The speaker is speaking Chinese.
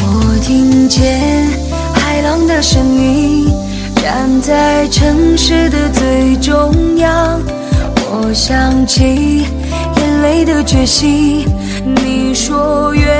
我听见海浪的声音，站在城市的最中央。我想起眼泪的决心，你说愿